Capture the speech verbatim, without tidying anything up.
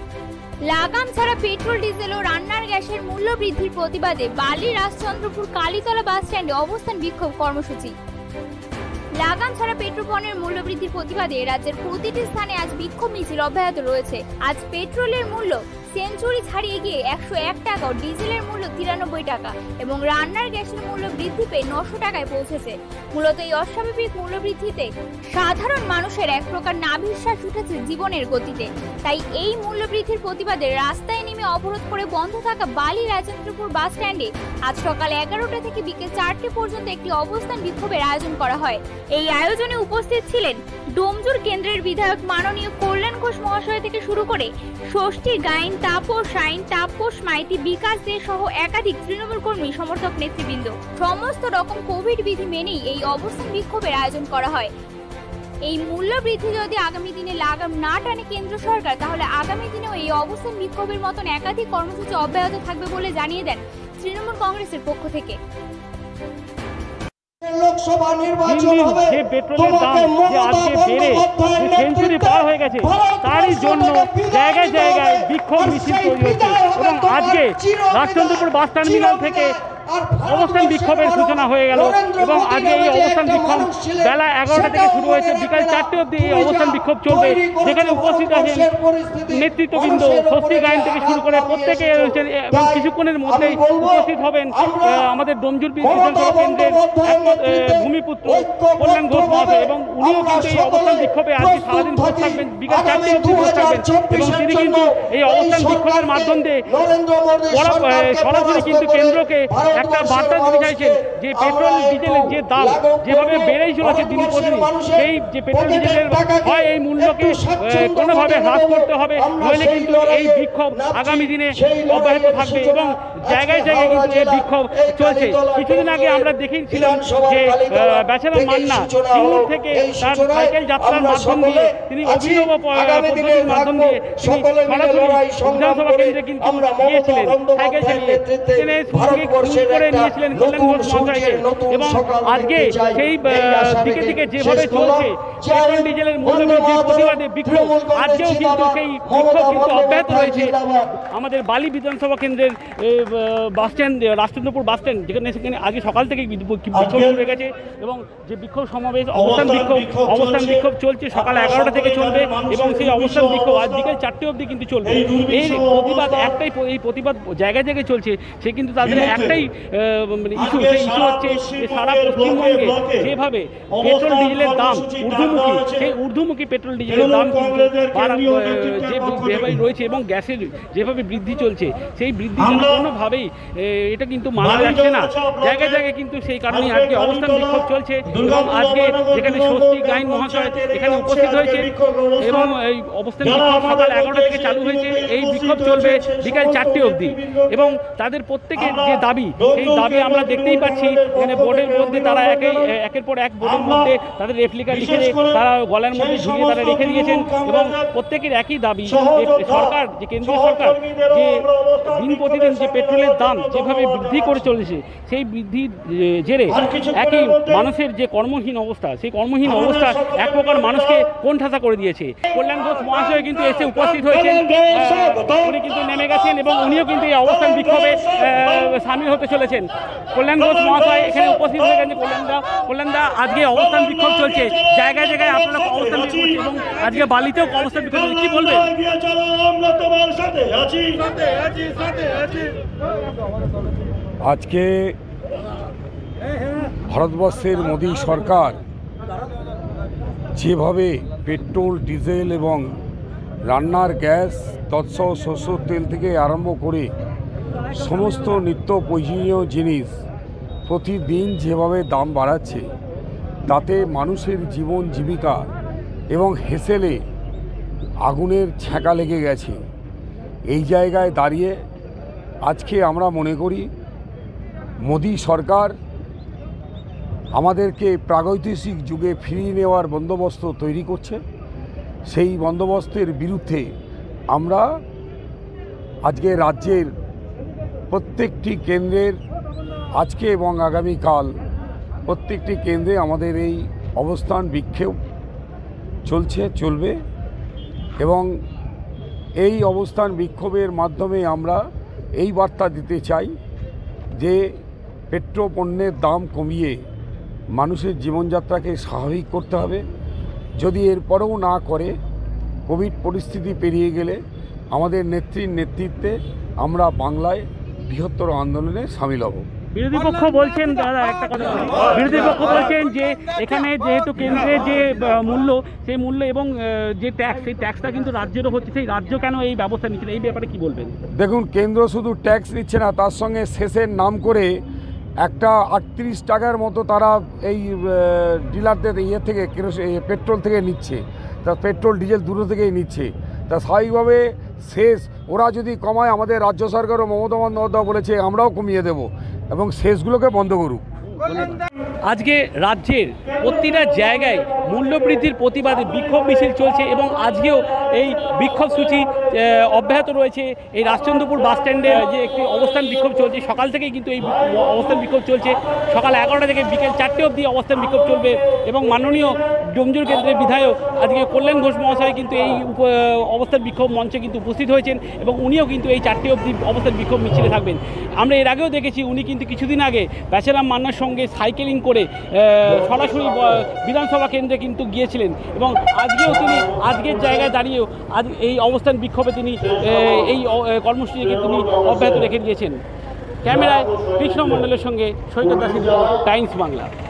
লাগাম ছাড়া petrol diesel ও রান্নার গ্যাসের মূল্য বৃদ্ধির প্রতিবাদে বালি রাজচন্দ্রপুর কালীতলা বাস স্ট্যান্ডে অবস্থান বিক্ষোভ কর্মসূচি। লাগাম ছাড়া পেট্রোল পণ্যের মূল্য বৃদ্ধির প্রতিবাদে রাজ্যের প্রতিটি স্থানে আজ বিক্ষোভ মিছিল অব্যাহত রয়েছে। আজ পেট্রোলের মূল্য সেঞ্চুরি ছাড়িয়ে গিয়ে একশো এক টাকা ও ডিজেলের মূল্য তিরানব্বই টাকা এবং রান্নার গ্যাসের মূল্য বৃদ্ধি পেয়ে নশো টাকায় পৌঁছেছে। মূলত এই অস্বাভাবিক মূল্য বৃদ্ধিতে সাধারণ মানুষের এক প্রকার নাভিশ্বাস উঠেছে জীবনের গতিতে। তাই এই মূল্য বৃদ্ধির প্রতিবাদে রাস্তায় নেমে অবরোধ করে বন্ধ থাকা বালি রাজেন্দ্রপুর বাস স্ট্যান্ডে আজ সকাল এগারোটা থেকে বিকেল চারটে পর্যন্ত একটি অবস্থান বিক্ষোভের আয়োজন করা হয়। এই আয়োজনে উপস্থিত ছিলেন ডোমজুর কেন্দ্রের বিধায়ক মাননীয় কল্যাণ ঘোষ মহাশয় থেকে শুরু করে ষষ্ঠী গাইন, তাপস সাইন, তাপস মাইতি, বিকাশ দে সহ একাধিক তৃণমূল কর্মী সমর্থক নেতৃবৃন্দ। সমস্ত রকম কোভিড বিধি মেনেই এই অবস্থান বিক্ষোভের আয়োজন করা হয়। এই মূল্য বৃদ্ধি যদি আগামী দিনে লাগাম না টানে কেন্দ্র সরকার, তাহলে আগামী দিনেও এই অবস্থান বিক্ষোভের মতন একাধিক কর্মসূচি অব্যাহত থাকবে বলে জানিয়ে দেন তৃণমূল কংগ্রেসের পক্ষ থেকে। লোকসভা নির্বাচন হবে, যে পেট্রোলের দাম যে আজকে বেড়ে সেঞ্চুরি পার হয়ে গেছে, তারই জন্য জায়গায় জায়গায় বিক্ষোভ মিছিল তৈরি হচ্ছে এবং আজকে রাজচন্দ্রপুর বাস টার্মিনাল থেকে অবস্থান বিক্ষোভের সূচনা হয়ে গেল এবং আজকে এই অবস্থান বিক্ষোভ বেলা এগারোটা থেকে শুরু হয়েছে, বিকাল চারটে অবধি এই অবস্থান বিক্ষোভ চলবে। যেখানে উপস্থিত আছেন নেতৃত্ববৃন্দ, ষষ্ঠী গায়ন থেকে শুরু করে প্রত্যেকে রয়েছেন এবং কিছুক্ষণের মধ্যেই উপস্থিত হবেন আমাদের ডোমজুর বিধানসভা কেন্দ্রের ভূমিপুত্র কল্যাণ ঘোষ মহাশয় এবং উনিও কিন্তু এই অবস্থান বিক্ষোভে আজকে সারাদিন বসে থাকবেন, বিকাল চারটে অবধি বসে থাকবেন এবং তিনি কিন্তু এই অবস্থান বিক্ষোভের মাধ্যম দিয়ে সরাসরি কিন্তু কেন্দ্রকে একটা বার্তা দিতে চাইছেন যে পেট্রোল ডিজেলের যে দাম যেভাবে বেড়েই চলেছে দিন প্রতিদিন, সেই যে পেট্রোল ডিজেলের হয় এই মূল্যকে কোনোভাবে হ্রাস করতে হবে, নইলে কিন্তু এই বিক্ষোভ আগামী দিনে অব্যাহত থাকবে এবং জায়গায় জায়গায় কিন্তু এই বিক্ষোভ চলছে। কিছুদিন আগে আমরা দেখেছিলাম যে বেচারা মান্না সিঙ্গুর থেকে তার সাইকেল যাত্রার মাধ্যম দিয়ে তিনি অভিনব পদ্ধতির মাধ্যম দিয়ে তিনি সরাসরি বিধানসভা কেন্দ্রে কিন্তু গিয়েছিলেন সাইকেল চালিয়ে, তিনি সঙ্গে করে নিয়েছিলেন কল্যাণ ঘোষ মহাশয়কে এবং আজকে সেই দিকে দিকে যেভাবে চলছে পেট্রোল ডিজেলের মূল্য বৃদ্ধির প্রতিবাদে বিক্ষোভ, আজকেও কিন্তু সেই বিক্ষোভ কিন্তু অব্যাহত রয়েছে আমাদের বালি বিধানসভা কেন্দ্রের bus stand, Rajchandrapur bus stand, যেখানে সেখানে আগে সকাল থেকে বিক্ষোভ শুরু হয়ে গেছে এবং যে বিক্ষোভ সমাবেশ অবস্থান বিক্ষোভ অবস্থান বিক্ষোভ চলছে সকাল এগারোটা থেকে চলবে এবং সেই অবস্থান বিক্ষোভ আজ বিকেল চারটে অবধি কিন্তু চলবে। এই প্রতিবাদ একটাই, এই প্রতিবাদ জায়গায় জায়গায় চলছে, সে কিন্তু তাদের একটাই ইস্যু, সেই ইস্যু হচ্ছে যে সারা পশ্চিমবঙ্গে যেভাবে পেট্রোল ডিজেলের দাম ঊর্ধ্বমুখী, সেই ঊর্ধ্বমুখী পেট্রোল ডিজেলের দাম কিন্তু যেভাবে রয়েছে এবং গ্যাসের যেভাবে বৃদ্ধি চলছে, সেই বৃদ্ধি কোনোভাবেই এটা কিন্তু মানা যাচ্ছে না। জায়গায় জায়গায় কিন্তু সেই কারণেই আজকে অবস্থান বিক্ষোভ চলছে এবং আজকে যেখানে ষষ্ঠী গাইন মহাশয় এখানে উপস্থিত হয়েছে এবং এই অবস্থান বিক্ষোভ সকাল এগারোটা থেকে চালু হয়েছে, এই বিক্ষোভ চলবে বিকাল চারটে অবধি এবং তাদের প্রত্যেকের যে দাবি, এই দাবি আমরা দেখতেই পাচ্ছি এখানে বোর্ডের মধ্যে তারা একে একের পর এক বোর্ডের মধ্যে তাদের রেপ্লিকা লিখে তারা গলার মধ্যে ঝুলিয়ে তারা রেখে দিয়েছেন এবং প্রত্যেকের একই দাবি, সরকার যে কেন্দ্রীয় সরকার যে দিন প্রতিদিন যে পেট্রোলের দাম যেভাবে বৃদ্ধি করে চলেছে, সেই বৃদ্ধির জেরে একই মানুষের যে কর্মহীন অবস্থা, সেই কর্মহীন অবস্থা এক প্রকার মানুষকে কোণঠাসা করে দিয়েছে। কল্যাণ ঘোষ মহাশয় কিন্তু এসে উপস্থিত হয়েছেন, উনি কিন্তু নেমে গেছেন এবং উনিও কিন্তু এই অবস্থান বিক্ষোভে সামিল হতে চলেছেন। কল্যাণ ঘোষ মহাশয় এখানে উপস্থিত হয়ে গেছেন। কল্যাণদা কল্যাণদা আজকে অবস্থান বিক্ষোভ চলছে, জায়গায় জায়গায় আপনারা অবস্থান বিক্ষোভ করছেন এবং আজকে বালিতেও অবস্থান বিক্ষোভ চলছে, কি বলবেন? আজকে ভারতবর্ষের মোদী সরকার যেভাবে পেট্রোল, ডিজেল এবং রান্নার গ্যাস, তৎসহ সরষের তেল থেকে আরম্ভ করে সমস্ত নিত্য প্রয়োজনীয় জিনিস প্রতিদিন যেভাবে দাম বাড়াচ্ছে, তাতে মানুষের জীবন জীবিকা এবং হেসেলে আগুনের ছ্যাঁকা লেগে গেছে। এই জায়গায় দাঁড়িয়ে আজকে আমরা মনে করি মোদী সরকার আমাদেরকে প্রাগৈতিহাসিক যুগে ফিরিয়ে নেওয়ার বন্দোবস্ত তৈরি করছে। সেই বন্দোবস্তের বিরুদ্ধে আমরা আজকে রাজ্যের প্রত্যেকটি কেন্দ্রের আজকে এবং আগামীকাল প্রত্যেকটি কেন্দ্রে আমাদের এই অবস্থান বিক্ষোভ চলছে, চলবে এবং এই অবস্থান বিক্ষোভের মাধ্যমে আমরা এই বার্তা দিতে চাই যে পেট্রো পণ্যের দাম কমিয়ে মানুষের জীবনযাত্রাকে স্বাভাবিক করতে হবে। যদি এরপরেও না করে, কোভিড পরিস্থিতি পেরিয়ে গেলে আমাদের নেত্রীর নেতৃত্বে আমরা বাংলায় বৃহত্তর আন্দোলনে সামিল হব। বিরোধী পক্ষ বলছেন, দাদা একটা কথা বলি, বিরোধী পক্ষ বলছেন যে এখানে যেহেতু কেন্দ্রের যে মূল্য, সেই মূল্য এবং যে ট্যাক্স, সেই ট্যাক্সটা কিন্তু রাজ্যেরও হচ্ছে, সেই রাজ্য কেন এই ব্যবস্থা নিচ্ছে, এই ব্যাপারে কি বলবেন? দেখুন, কেন্দ্র শুধু ট্যাক্স নিচ্ছে না, তার সঙ্গে শেষের নাম করে একটা আটত্রিশ টাকার মতো তারা এই ডিলারদের ইয়ে থেকে পেট্রোল থেকে নিচ্ছে। তা পেট্রোল ডিজেল দুটো থেকেই নিচ্ছে। তা স্বাভাবিকভাবে শেষ ওরা যদি কমায়, আমাদের রাজ্য সরকারও মমতা বন্দ্যোপাধ্যায় বলেছে আমরাও কমিয়ে দেব, এবং শেষগুলোকে বন্ধ করুক। আজকে রাজ্যের প্রতিটা জায়গায় মূল্যবৃদ্ধির প্রতিবাদে বিক্ষোভ মিছিল চলছে এবং আজকেও এই বিক্ষোভ সূচি অব্যাহত রয়েছে। এই রাজচন্দ্রপুর বাস স্ট্যান্ডে যে একটি অবস্থান বিক্ষোভ চলছে, সকাল থেকেই কিন্তু এই অবস্থান বিক্ষোভ চলছে। সকাল এগারোটা থেকে বিকেল চারটে অবধি অবস্থান বিক্ষোভ চলবে এবং মাননীয় ডোমজুর কেন্দ্রের বিধায়ক আজকে কল্যাণ ঘোষ মহাশয় কিন্তু এই অবস্থান বিক্ষোভ মঞ্চে কিন্তু উপস্থিত হয়েছেন এবং উনিও কিন্তু এই চারটে অবধি অবস্থান বিক্ষোভ মিছিলে থাকবেন। আমরা এর আগেও দেখেছি উনি কিন্তু কিছুদিন আগে বেচারাম মান্নার সঙ্গে সাইকেলিং করে সরাসরি বিধানসভা কেন্দ্রে কিন্তু গিয়েছিলেন এবং আজকেও তিনি আজকের জায়গায় দাঁড়িয়েও আজ এই অবস্থান বিক্ষোভে তিনি এই কর্মসূচিকে তিনি অব্যাহত রেখে দিয়েছেন। ক্যামেরায় কৃষ্ণ মণ্ডলের সঙ্গে সৈকত দাসের টাইমস বাংলা।